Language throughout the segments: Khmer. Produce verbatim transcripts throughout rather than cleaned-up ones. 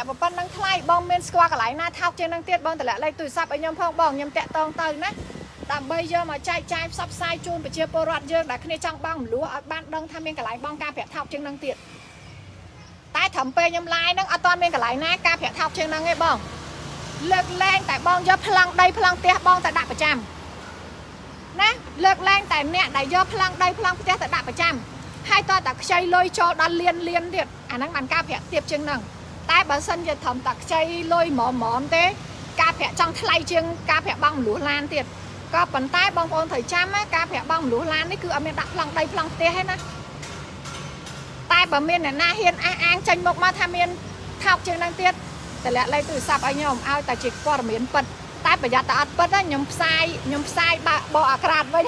ប្រាក់ប៉ុណ្ណឹងថ្លៃបងមានស្គាល់កន្លែងណាថោកជាងនឹងទៀតបងតម្លាក់លេខទូរស័ព្ទឲ្យខ្ញុំផងបងខ្ញុំតាក់តងទៅណាដើម្បីយកមកចែកចាយផ្សព្វផ្សាយជូនប្រជាពលរដ្ឋយើងដែលគ្នាចង់បងមលួឲ្យបានដឹងថាមានកន្លែងបងការប្រាក់ថោកជាងនឹងទៀតតែត្រឹមពេលខ្ញុំឡាយហ្នឹងអត់ទាន់មានកន្លែងណាការប្រាក់ថោកជាងនឹងទេបងលើកលែងតែបងយកប្លង់ដីប្លង់ផ្ទះបងតែដាក់ប្រចាំណាលើកលែងតែអ្នកដែលយកប្លង់ដីប្លង់ផ្ទះតែដាក់ប្រចាំហើយតើតែខ្ចីលុយចូលដល់លៀនលៀនទៀតអាហ្នឹងបានការប្រាក់ទៀតជាងហ្នឹងតែបើសិនជាត្រឹមតែខ្ចីលុយហ្មងហ្មងទេការប្រាក់ចង់ថ្លៃជាងការប្រាក់បងមលួឡានទៀតក៏ប៉ុន្តែបងប្អូនត្រូវចាំណាការប្រាក់បងមលួឡាននេះគឺអត់មានដាក់ប្លង់ដីប្លង់ផ្ទះទេណាតែបើមានអ្នកណាហ៊ានអះអាងចេញមកមកថាមានថោកជាងហ្នឹងទៀតតម្លាក់លេខទូរស័ព្ទឲ្យខ្ញុំឲ្យតែជាព័ត៌មានពិតតែប្រយ័ត្នតែអត់ពិតណាខ្ញុំផ្សាយខ្ញុំផ្សាយបាក់បោអាក្រាតវិញ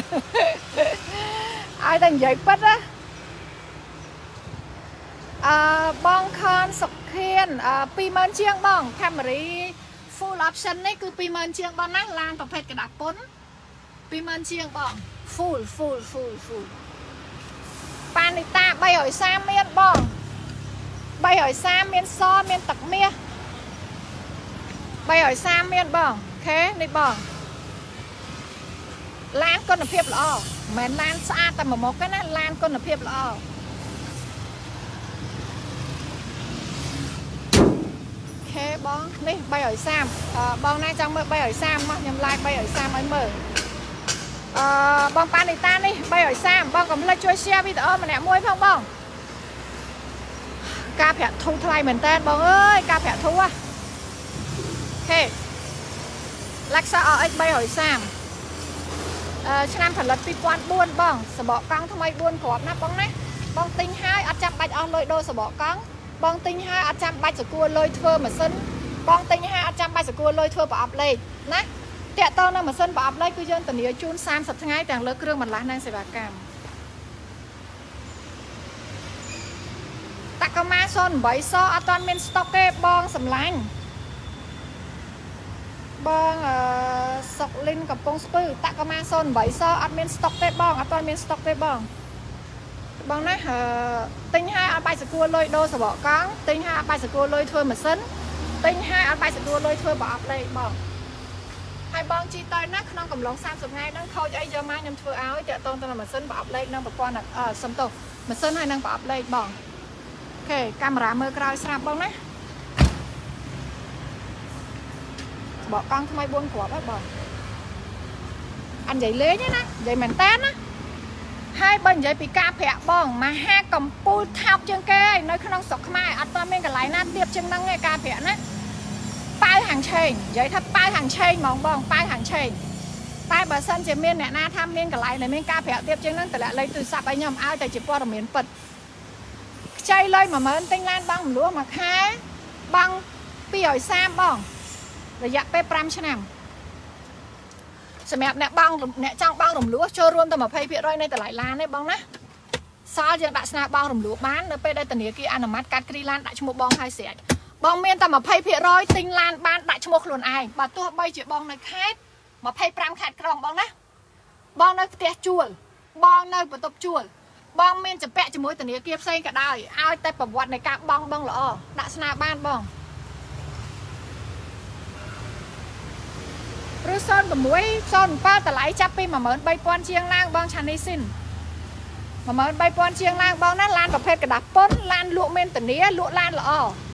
ឲ្យតែនិយាយពិតណាអឺបងខនសុខៀនអឺ ពីរម៉ឺន ជាងបង Camry full option នេះគឺ ពីរម៉ឺន ជាងបងណាឡានប្រភេទกระดาษពុន ពីរម៉ឺន ជាងបង full full full full ប៉ានីតាបីរយសាមមានបងបីរយសាមមានសមានទឹកមាសបីរយសាមមានបងអូខេនេះបងឡានគុណភាពល្អមិនមែនឡានស្អាតតែមួយមុខទេណាឡានគុណភាពល្អខេបងនេះបីរយសាមបងណាចង់មើលបីរយសាមមកខ្ញុំឡាយបីរយសាមឲ្យមើលអឺបងប៉ានីតានេះបីរយសាមបងកុំភ្លេចជួយ share វីដេអូម្នាក់មួយផងបងការប្រាក់ធូរថ្លៃមែនតើបងអើយការប្រាក់ធូរហេ Lexus អា เอ็กซ์ បីរយសាមអឺឆ្នាំផលិតពីរពាន់បួនបងសបកកង់ថ្មីបួនគ្រាប់ណាបងណាបងទិញហើយអត់ចាំបាច់អស់លុយដូរសបកកង់បងទិញហើយអត់ចាំបាច់សកួរលុយធ្វើម៉ាស៊ីនបងទិញហើយអត់ចាំបាច់សកួរលុយធ្វើប្រអប់លេខណាតាក់តងនឹងម៉ាស៊ីនប្រអប់លេខគឺយើងធានាជូនសាមសិបថ្ងៃទាំងលើគ្រឿងបន្លាស់និងសេវាកម្មតាកាម៉ាศูนย์แปดសអត់ទាន់មានស្តុកទេបងសម្លាញ់បងអឺសុកលិនកំពង់ស្ពឺតាកាម៉ាศูนย์แปดសអត់មានស្តុកទេបងអត់ទាន់មានស្តុកទេបងបងណាអឺទិញហើយអត់បាច់សកួរលុយដូរសបកកង់ទិញហើយអត់បាច់សកួរលុយធ្វើម៉ាស៊ីនទិញហើយអត់បាច់សកួរលុយធ្វើប្រអប់លេខបងហើយបងជីទៅណាក្នុងកំឡុងសាមសិបថ្ងៃហ្នឹងខូចអីយកមកខ្ញុំធ្វើឲ្យតាក់ទងទៅនឹងម៉ាស៊ីនប្រអប់លេខនិងប្រព័ន្ធអឺសំទោសម៉ាស៊ីនហើយនឹងប្រអប់លេខបងអូខេកាមេរ៉ាមើលក្រោយស្រាប់បងណាបកកង់ថ្មីបួនគ្រាប់ហើយបងអញនិយាយលេងទេណានិយាយមែនតើណាហើយបើនិយាយពីការប្រាក់បងមហាកម្ពុជាថោកជាងគេនៅក្នុងស្រុកខ្មែរអត់ទាន់មានកន្លែងណាទៀតជាងហ្នឹងទេការប្រាក់ណាប៉ៅហាងឆេងនិយាយថាប៉ៅហាងឆេងហ្មងបងប៉ៅហាងឆេងតែបើសិនជាមានអ្នកណាថាមានកន្លែងដែលមានការប្រាក់ទៀតជាងហ្នឹងតម្លាក់លេខទូរស័ព្ទឲ្យខ្ញុំឲ្យតែជាព័ត៌មានពិតខ្ចីលុយមួយម៉ឺនទិញឡានបងមលួមួយខែបងពីររយសាមបងរយៈពេលប្រាំឆ្នាំសម្រាប់អ្នកបងអ្នកចង់បងរំលោះចូលរួមតែยี่สิบភាគរយនៃតម្លៃឡានទេបងណាសល់យើងដាក់ស្នាបងរំលោះបាននៅពេលដែលធនាគារអនុម័តកាត់គ្រីឡានដាក់ឈ្មោះបងហើយស្រេចបងមានតែยี่สิบភាគរយទិញឡានបានដាក់ឈ្មោះខ្លួនឯងបើទោះបីជាបងនៅខេត្តยี่สิบห้าខេត្តក្រុងបងណាបងនៅផ្ទះជួលបងនៅបន្ទប់ជួលបងមានចម្ពាក់ជាមួយធនាគារផ្សេងក៏ដោយឲ្យតែប្រវត្តិនៃការបងបងល្អដាក់ស្នាបានបងឬศูนย์หก ศูนย์แปดតម្លៃចាប់ពីមួយម៉ឺនបីពាន់ជាងឡើងបងឆានីស៊ីនមួយម៉ឺនបីពាន់ជាងឡើងបងណាឡានប្រភេទกระดาษពុនឡានលក់មានធានាលក់ឡានល្អ